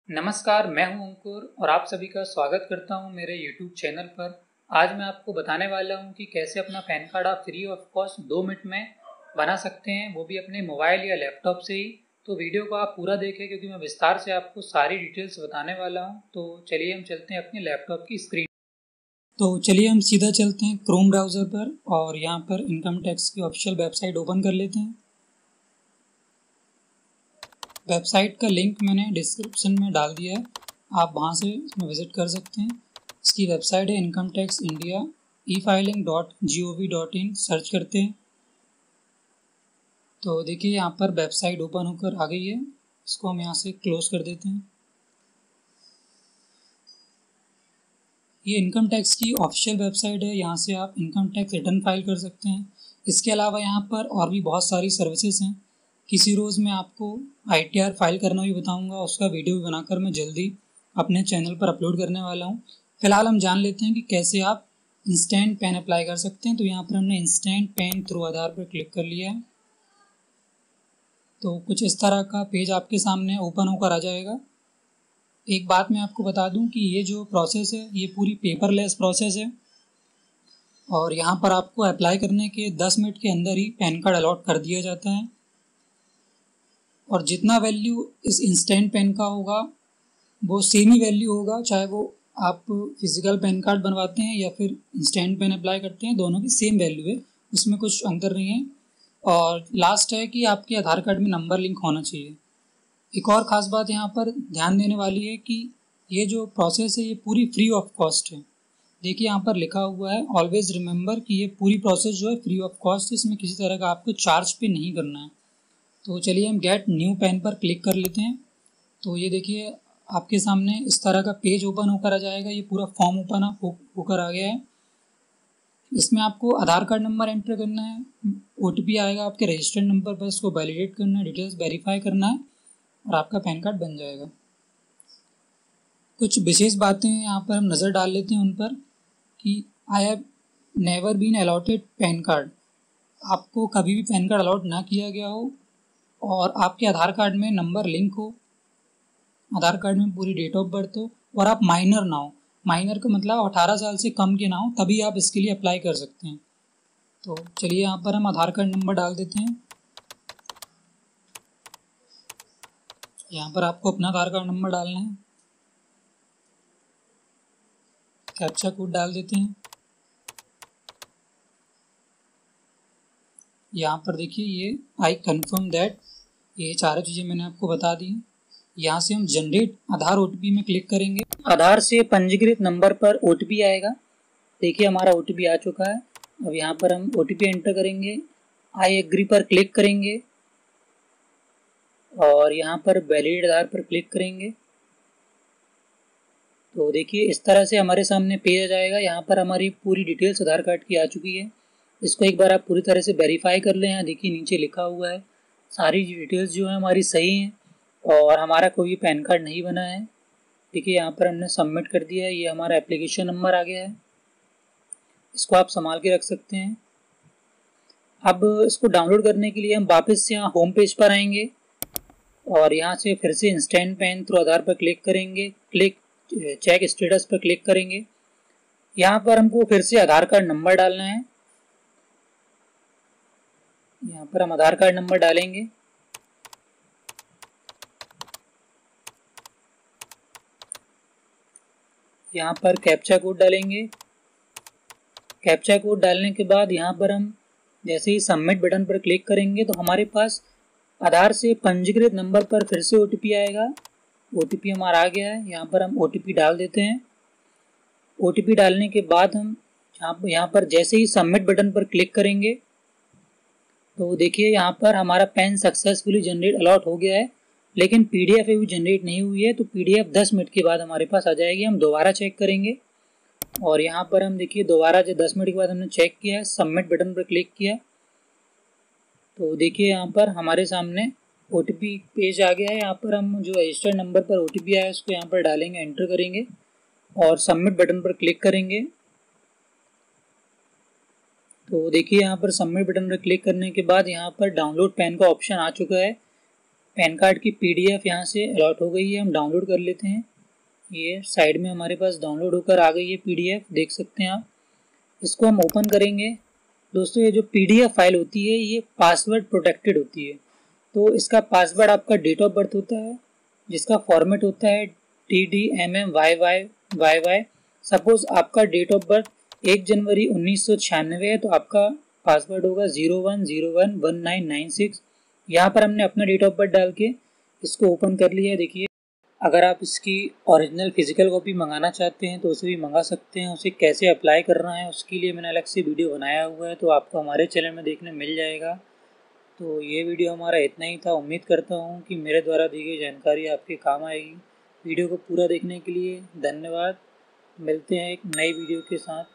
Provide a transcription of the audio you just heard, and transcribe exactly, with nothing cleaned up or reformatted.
नमस्कार, मैं हूं अंकुर और आप सभी का स्वागत करता हूं मेरे यूट्यूब चैनल पर। आज मैं आपको बताने वाला हूं कि कैसे अपना पैन कार्ड आप फ्री ऑफ कॉस्ट दो मिनट में बना सकते हैं, वो भी अपने मोबाइल या लैपटॉप से ही। तो वीडियो को आप पूरा देखें क्योंकि मैं विस्तार से आपको सारी डिटेल्स बताने वाला हूं। तो चलिए हम चलते हैं अपने लैपटॉप की स्क्रीन। तो चलिए हम सीधा चलते हैं क्रोम ब्राउज़र पर और यहाँ पर इनकम टैक्स की ऑफिशियल वेबसाइट ओपन कर लेते हैं। वेबसाइट का लिंक मैंने डिस्क्रिप्शन में डाल दिया है, आप वहाँ से इसमें विज़िट कर सकते हैं। इसकी वेबसाइट है income tax India e filing dot G O V dot in. Search करते हैं तो देखिए यहाँ पर वेबसाइट ओपन होकर आ गई है। इसको हम यहाँ से क्लोज कर देते हैं। ये इनकम टैक्स की ऑफिशियल वेबसाइट है, यहाँ से आप इनकम टैक्स रिटर्न फाइल कर सकते हैं। इसके अलावा यहाँ पर और भी बहुत सारी सर्विसेज हैं। किसी रोज़ मैं आपको आई टी आर फाइल करना भी बताऊंगा, उसका वीडियो भी बनाकर मैं जल्दी अपने चैनल पर अपलोड करने वाला हूँ। फिलहाल हम जान लेते हैं कि कैसे आप इंस्टेंट पैन अप्लाई कर सकते हैं। तो यहाँ पर हमने इंस्टेंट पैन थ्रू आधार पर क्लिक कर लिया है। तो कुछ इस तरह का पेज आपके सामने ओपन होकर आ जाएगा। एक बात मैं आपको बता दूं कि ये जो प्रोसेस है ये पूरी पेपरलेस प्रोसेस है और यहाँ पर आपको अप्लाई करने के दस मिनट के अंदर ही पैन कार्ड अलॉट कर दिया जाता है। और जितना वैल्यू इस इंस्टेंट पैन का होगा वो सेम ही वैल्यू होगा, चाहे वो आप फिजिकल पैन कार्ड बनवाते हैं या फिर इंस्टेंट पैन अप्लाई करते हैं, दोनों की सेम वैल्यू है, उसमें कुछ अंतर नहीं है। और लास्ट है कि आपके आधार कार्ड में नंबर लिंक होना चाहिए। एक और ख़ास बात यहाँ पर ध्यान देने वाली है कि ये जो प्रोसेस है ये पूरी फ्री ऑफ कॉस्ट है। देखिए यहाँ पर लिखा हुआ है ऑलवेज रिमेंबर कि ये पूरी प्रोसेस जो है फ्री ऑफ कॉस्ट है, इसमें किसी तरह का आपको चार्ज पे नहीं करना है। तो चलिए हम गेट न्यू पैन पर क्लिक कर लेते हैं। तो ये देखिए आपके सामने इस तरह का पेज ओपन होकर आ जाएगा। ये पूरा फॉर्म ओपन होकर आ गया है। इसमें आपको आधार कार्ड नंबर एंटर करना है, ओ टी पी आएगा आपके रजिस्टर्ड नंबर पर, इसको वैलिडेट करना है, डिटेल्स वेरीफाई करना है और आपका पैन कार्ड बन जाएगा। कुछ विशेष बातें यहाँ पर हम नज़र डाल लेते हैं उन पर कि I have never been allotted PAN card. आपको कभी भी पैन कार्ड अलॉट ना किया गया हो और आपके आधार कार्ड में नंबर लिंक हो, आधार कार्ड में पूरी डेट ऑफ बर्थ हो और आप माइनर ना हो। माइनर का मतलब अठारह साल से कम के ना हो, तभी आप इसके लिए अप्लाई कर सकते हैं। तो चलिए यहाँ पर हम आधार कार्ड नंबर डाल देते हैं। यहाँ पर आपको अपना आधार कार्ड नंबर डालना है, कैप्चा कोड डाल देते हैं। यहाँ पर देखिए ये आई कन्फर्म दैट, ये चारों चीज़ें मैंने आपको बता दी। यहाँ से हम generate Aadhaar O T P में क्लिक करेंगे। आधार से पंजीकृत नंबर पर ओ टी पी आएगा। देखिए हमारा ओ टी पी आ चुका है। अब यहाँ पर हम ओ टी पी एंटर करेंगे, आई एग्री पर क्लिक करेंगे और यहाँ पर वैलिड आधार पर क्लिक करेंगे। तो देखिए इस तरह से हमारे सामने पेज आ जाएगा। यहाँ पर हमारी पूरी डिटेल्स आधार कार्ड की आ चुकी है। इसको एक बार आप पूरी तरह से वेरीफाई कर लें। यहाँ देखिए नीचे लिखा हुआ है सारी डिटेल्स जो है हमारी सही हैं और हमारा कोई पैन कार्ड नहीं बना है। देखिए यहाँ पर हमने सबमिट कर दिया है। ये हमारा एप्लीकेशन नंबर आ गया है, इसको आप संभाल के रख सकते हैं। अब इसको डाउनलोड करने के लिए हम वापस से यहाँ होम पेज पर आएंगे और यहाँ से फिर से इंस्टेंट पैन थ्रू आधार पर क्लिक करेंगे, क्लिक चेक स्टेटस पर क्लिक करेंगे। यहाँ पर हमको फिर से आधार कार्ड नंबर डालना है। यहाँ पर हम आधार कार्ड नंबर डालेंगे। यहाँ पर कैप्चा कोड डालेंगे। कैप्चा कोड डालने के बाद यहाँ पर हम जैसे ही सबमिट बटन पर क्लिक करेंगे तो हमारे पास आधार से पंजीकृत नंबर पर फिर से ओ टी पी आएगा। ओ टी पी हमारा आ गया है। यहाँ पर हम ओ टी पी डाल देते हैं। ओ टी पी डालने के बाद हम यहाँ यहाँ पर जैसे ही सबमिट बटन पर क्लिक करेंगे तो देखिए यहाँ पर हमारा पैन सक्सेसफुली जनरेट अलॉट हो गया है, लेकिन पी डी एफ अभी जनरेट नहीं हुई है। तो पी डी एफ दस मिनट के बाद हमारे पास आ जाएगी। हम दोबारा चेक करेंगे और यहाँ पर हम देखिए दोबारा जो दस मिनट के बाद हमने चेक किया है, सबमिट बटन पर क्लिक किया तो देखिए यहाँ पर हमारे सामने ओ टी पी पेज आ गया है। यहाँ पर हम जो रजिस्टर्ड नंबर पर ओ टी पी आया है उसको यहाँ पर डालेंगे, एंटर करेंगे और सबमिट बटन पर क्लिक करेंगे। तो देखिए यहाँ पर सबमिट बटन पर क्लिक करने के बाद यहाँ पर डाउनलोड पैन का ऑप्शन आ चुका है। पैन कार्ड की पीडीएफ यहाँ से अलॉट हो गई है, हम डाउनलोड कर लेते हैं। ये साइड में हमारे पास डाउनलोड होकर आ गई है पीडीएफ, देख सकते हैं आप। इसको हम ओपन करेंगे। दोस्तों ये जो पीडीएफ फाइल होती है ये पासवर्ड प्रोटेक्टेड होती है, तो इसका पासवर्ड आपका डेट ऑफ बर्थ होता है, जिसका फॉर्मेट होता है D D M M Y Y Y Y. Suppose आपका डेट ऑफ बर्थ एक जनवरी उन्नीस सौ छियानवे है, तो आपका पासवर्ड होगा zero one zero one one nine nine six. यहाँ पर हमने अपना डेट ऑफ बर्थ डाल के इसको ओपन कर लिया है। देखिए, अगर आप इसकी ओरिजिनल फिजिकल कॉपी मंगाना चाहते हैं तो उसे भी मंगा सकते हैं। उसे कैसे अप्लाई करना है उसके लिए मैंने अलग से वीडियो बनाया हुआ है, तो आपको हमारे चैनल में देखने मिल जाएगा। तो ये वीडियो हमारा इतना ही था। उम्मीद करता हूँ कि मेरे द्वारा दी गई जानकारी आपके काम आएगी। वीडियो को पूरा देखने के लिए धन्यवाद। मिलते हैं एक नई वीडियो के साथ।